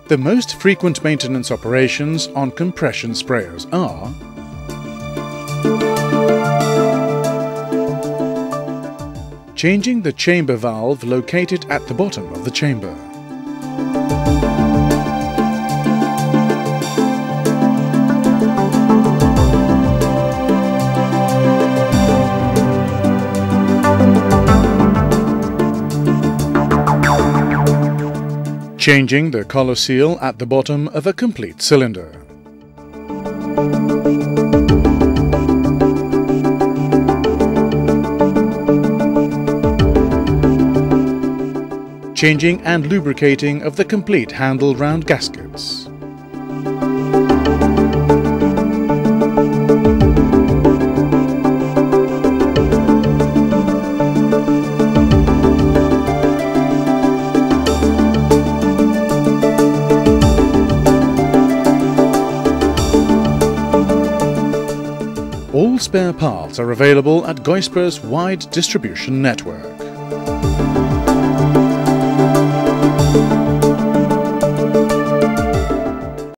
The most frequent maintenance operations on compression sprayers are changing the chamber valve located at the bottom of the chamber, changing the collar seal at the bottom of a complete cylinder, changing and lubricating of the complete handle round gaskets, All spare parts are available at Geusper's wide distribution network.